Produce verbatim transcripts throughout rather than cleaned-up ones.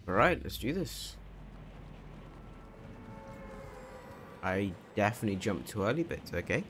Alright, let's do this. I definitely jumped too early, but it's okay.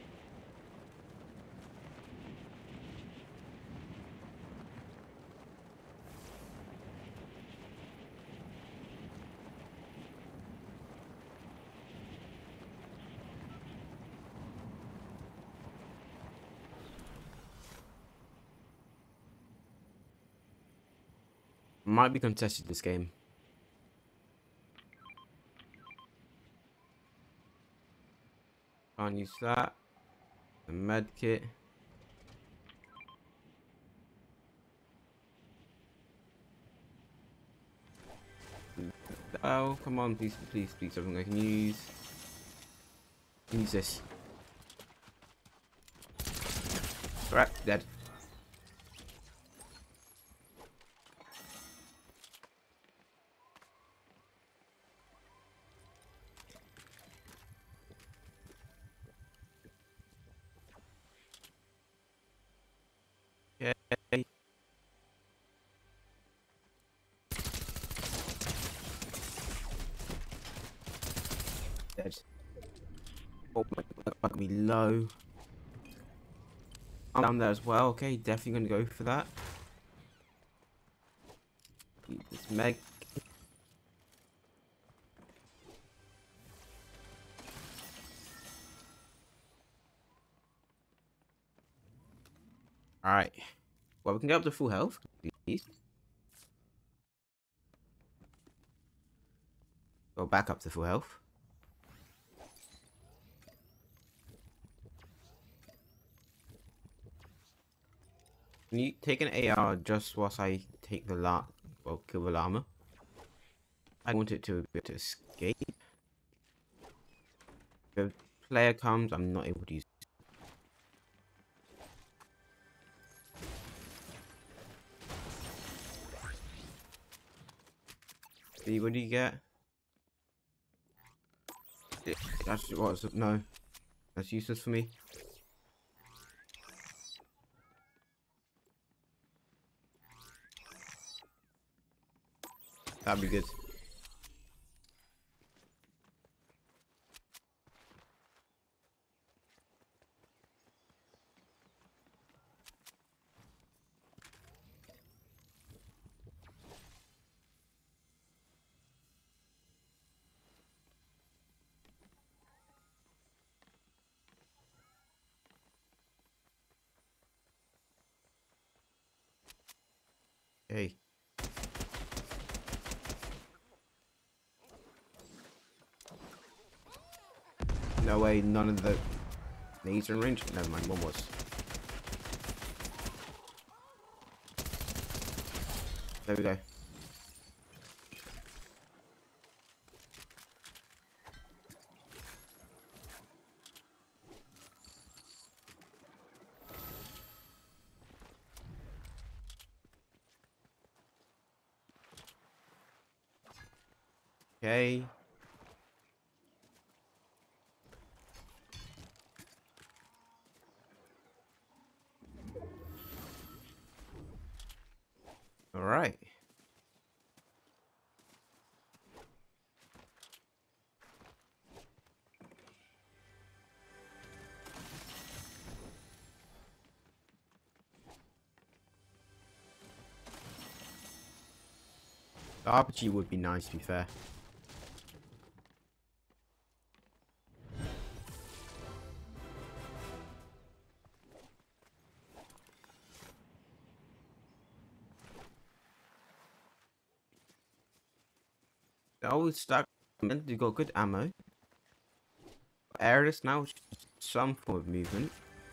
Might be contested this game. Can't use that. The med kit. Oh, come on, please, please, please, something I can use. Use this. Alright, dead. Okay. Dead. Oh my god, that be low. I'm down there as well. Okay, definitely gonna go for that. Use this meg. Alright. Well, we can get up to full health, please. Go back up to full health. Can you take an A R just whilst I take the la well, kill the llama? I want it to be able to escape. If a player comes, I'm not able to use. See, what do you get? That's what's no. That's useless for me. That'd be good. Hey. No way, none of the nades are in range. Never mind, one was. There we go. Okay. All right. The R P G would be nice, to be fair. They always stack. You got good ammo. Airless now, which is some form of movement.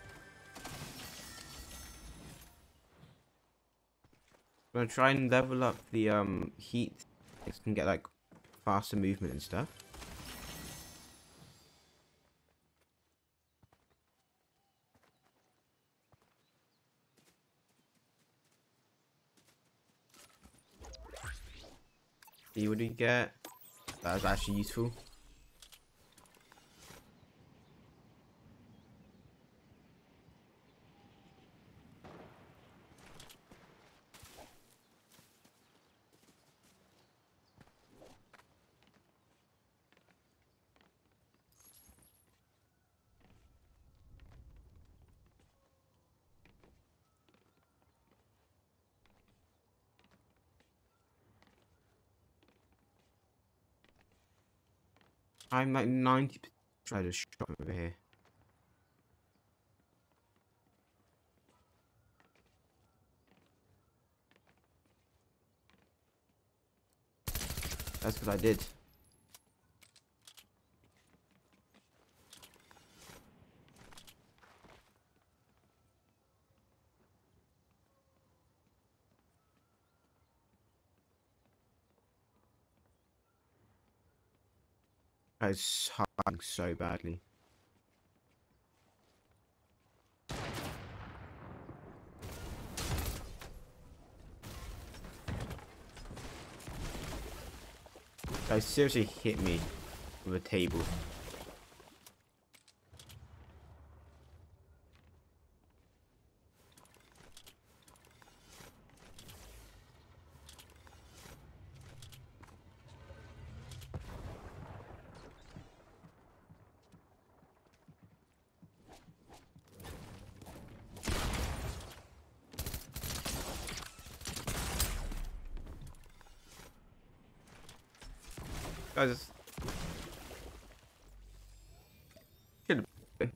I'm gonna try and level up the um heat. It can get like faster movement and stuff. See what do you get? That was actually useful. I'm like ninety percent try to shop over here. That's because I did. I was hiding so badly. Guy seriously hit me with a table. Guys, should have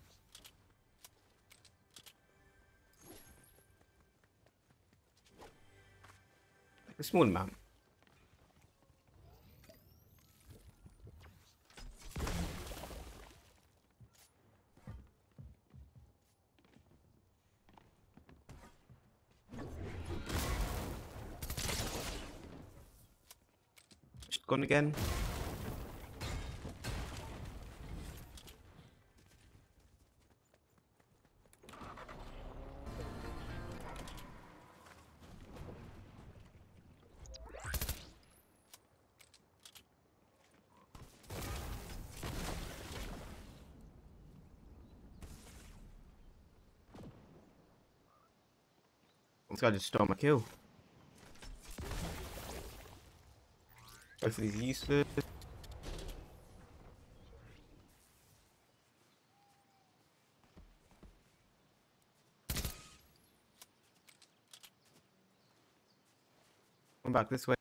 a small amount. Just gone again. This guy just stole my kill. Both of these useless. Come back this way.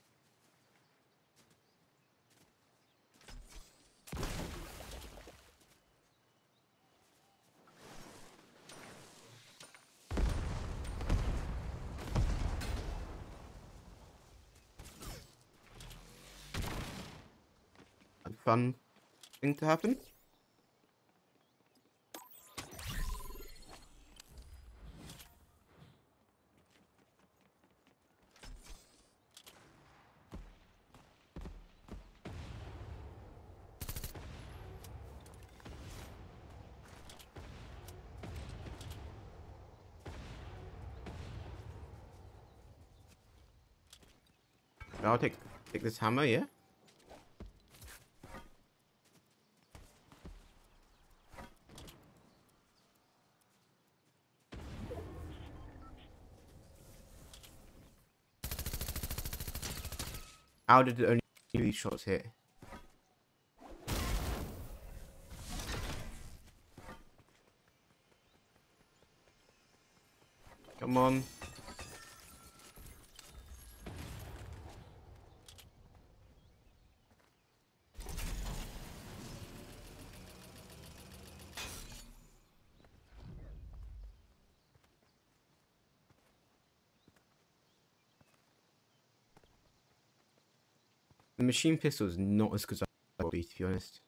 Fun thing to happen. I'll take take this hammer, yeah. How did only these shots hit? Come on. The machine pistol is not as good as I thought, to be honest.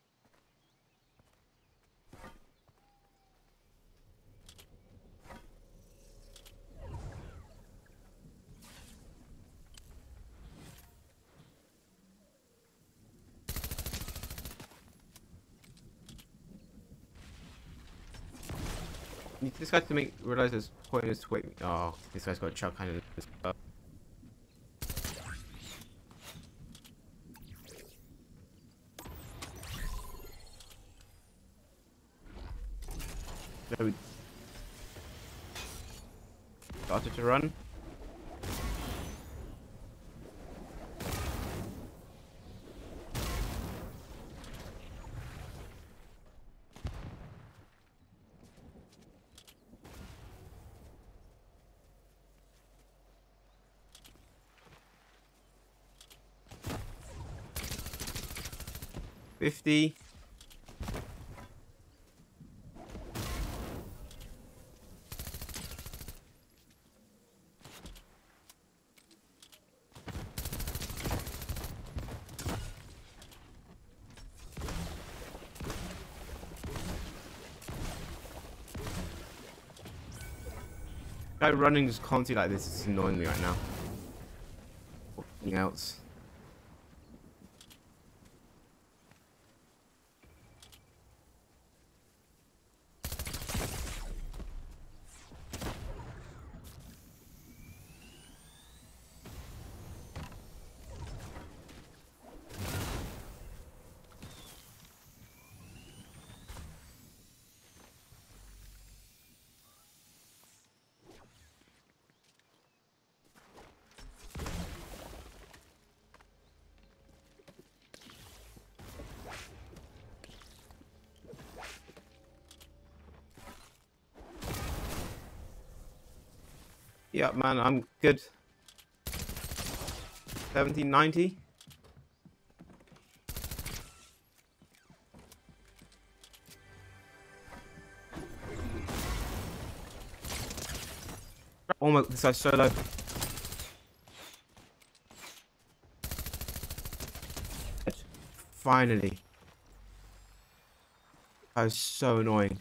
Need this guy to make realize his point is to wait. Oh, this guy's got a chuck kind of. So we started to run. fifty. Guy running just constantly like this is annoying me right now. Anything else? Yeah, man, I'm good. seventeen ninety. Oh my, this guy's so low. Finally. That was so annoying.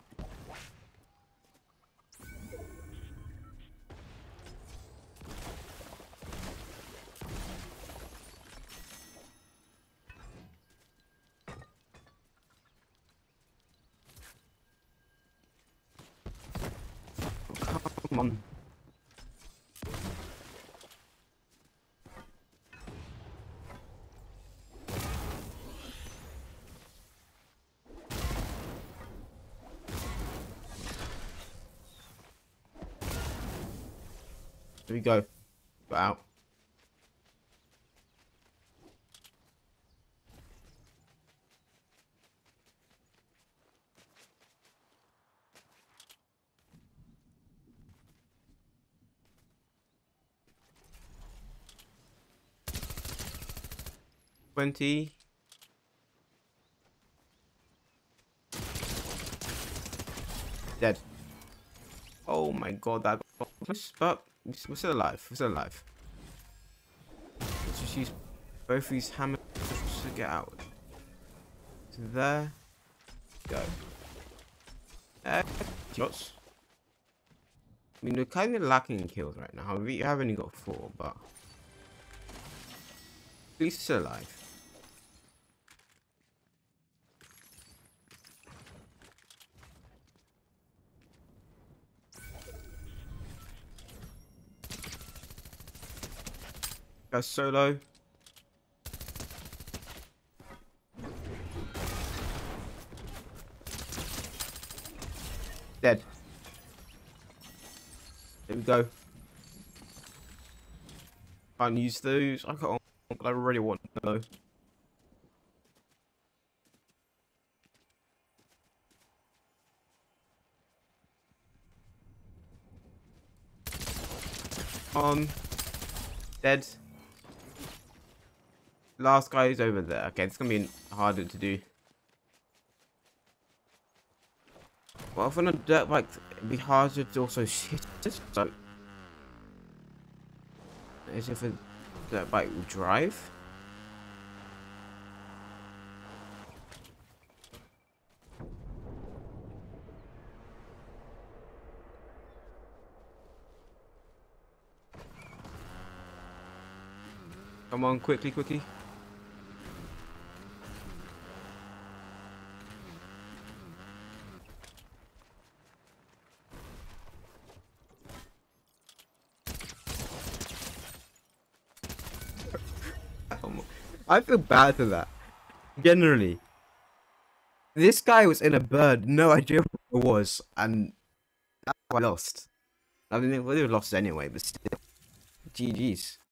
Come on. Here we go. Go out. Twenty. Dead. Oh my god, that got close, but we're still alive. We're still alive. Let's just use both these hammers to get out. So there. Go. Uh, shots. I mean, we're kind of lacking in kills right now. We have only got four, but at least still alive. Go solo. Dead. There we go. Can't use those. I can't. I really want to know. On. Dead. Last guy is over there. Okay, it's gonna be harder to do. Well, if on a dirt bike, it'd be harder to also shit. So, as if a dirt bike will drive. Come on, quickly, quickly. I feel bad for that. Generally. This guy was in a bird, no idea what it was, and that's why I lost. I mean, we would have lost anyway, but still. G G's.